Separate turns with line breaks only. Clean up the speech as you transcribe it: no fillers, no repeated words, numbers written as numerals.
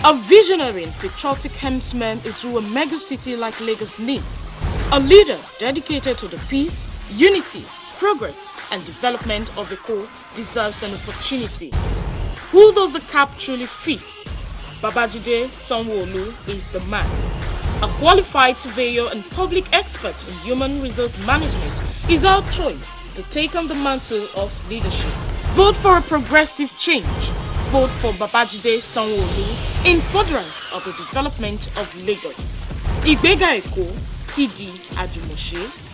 A visionary and patriotic helmsman is who a mega city like Lagos needs. A leader dedicated to the peace, unity, progress and development of the core deserves an opportunity. Who does the cap truly fit? Babajide Sanwo-Olu is the man. A qualified surveyor and public expert in human resource management is our choice to take on the mantle of leadership. Vote for a progressive change. Vote for Babajide Sanwo-Olu in furtherance of the development of Lagos. Ìgbéga Èkó, TD Adumose.